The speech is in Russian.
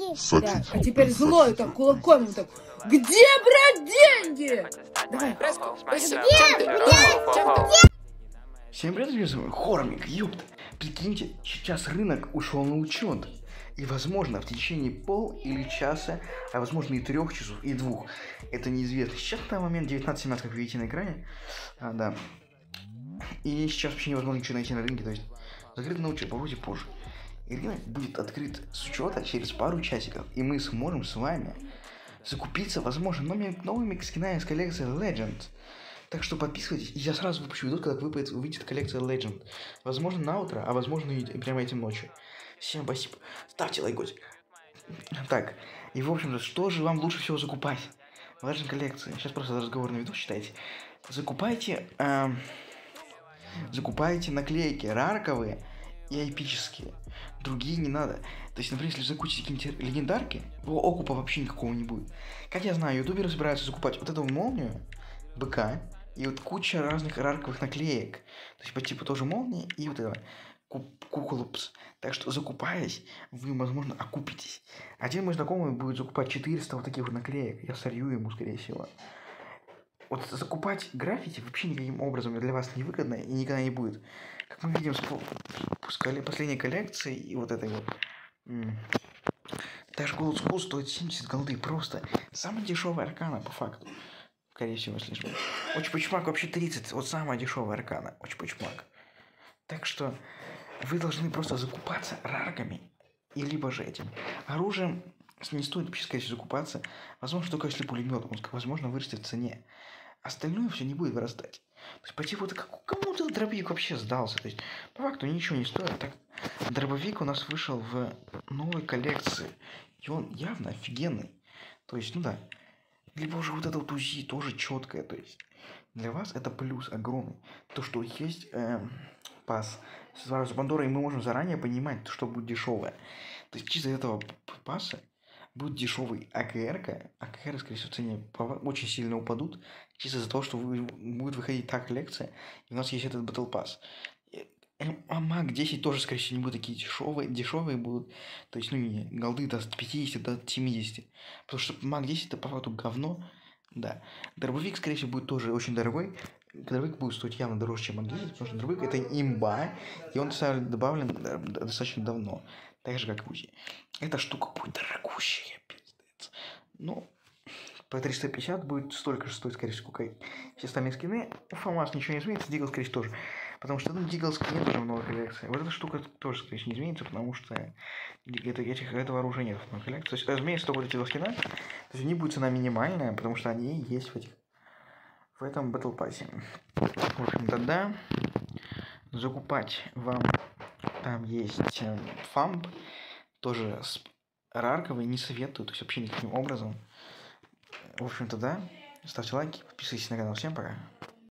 Да, а теперь злой так кулаком вот так. Где брать деньги? Давай. Всем привет, друзья, Хормик, ёпта. Прикиньте, сейчас рынок ушел на учет. И, возможно, в течение пол или часа, а возможно и 3 часов, и 2. Это неизвестно. Сейчас на момент 19:17, как вы видите на экране. Да. И сейчас вообще невозможно ничего найти на рынке, то есть закрыт на учет, попробуйте позже. И рынок будет открыт с учета через пару часиков, и мы сможем с вами закупиться, возможно, новыми скинами с коллекции Legend. Так что подписывайтесь, и я сразу выпущу видос, когда выйдет коллекция Legend. Возможно, на утро, а возможно и прямо этим ночью. Всем спасибо. Ставьте лайкосик. Так, и в общем-то, что же вам лучше всего закупать в Legend коллекции? Сейчас просто разговорный видос читайте. Закупайте наклейки рарковые и эпические. Другие не надо. То есть, например, если закупите какие-нибудь легендарки, окупа вообще никакого не будет. Как я знаю, ютуберы собираются закупать вот эту молнию, быка, и вот куча разных рарковых наклеек. То есть по типу тоже молнии и вот это куколупс. Так что закупаясь, вы, возможно, окупитесь. Один мой знакомый будет закупать 400 вот таких вот наклеек. Я солью ему, скорее всего. Вот закупать граффити вообще никаким образом для вас не выгодно и никогда не будет. Как мы видим с последней коллекции и вот этой вот. Даже Gold School стоит 70 голды. Просто самая дешевая аркана по факту. Скорее всего, если что. Очпочмак вообще 30. Вот самая дешевая аркана. Очпочмак. Так что вы должны просто закупаться рарками. И либо же этим. Оружием не стоит вообще, скорее всего, закупаться. Возможно, только если пулемет. Он, возможно, вырастет в цене. Остальное все не будет вырастать. То есть, по типу, кому-то дробовик вообще сдался. То есть, по факту ничего не стоит. Так, дробовик у нас вышел в новой коллекции. И он явно офигенный. То есть, ну да. Либо уже вот это вот УЗИ тоже четкое. То есть, для вас это плюс огромный. То, что есть пас с Пандорой, мы можем заранее понимать, что будет дешевое. То есть, чисто из этого паса будет дешевый АКР-ка. АКР, скорее всего, в цене очень сильно упадут. Чисто из-за того, что будет выходить та коллекция. И у нас есть этот Battle Pass. А Маг 10 тоже, скорее всего, не будут такие дешевые будут. То есть, ну, не голды до 50, до 70. Потому что Маг 10 это по факту говно. Да. Дробовик, скорее всего, будет тоже очень дорогой. Дробовик будет стоить явно дороже, чем Маг 10, потому что дробовик это имба. И он добавлен достаточно давно. Так же, как и УЗИ. Эта штука будет дорогущая, пиздец. Ну, по 350 будет столько же стоить, скорее всего, как все остальные скины. У Фамас ничего не изменится, Дигл, скорее всего, тоже. Потому что Дигл скин тоже в новой коллекции. Вот эта штука тоже, скорее всего, не изменится, потому что этого оружия нет в новой коллекции. То есть, разумеется, только вот эти два скина. То есть, у них будет цена минимальная, потому что они есть в этом Battle Pass. В общем-то, да. Закупать вам там есть фамп. Тоже с рарковой не советую, то есть вообще никаким образом. В общем-то, да. Ставьте лайки, подписывайтесь на канал. Всем пока.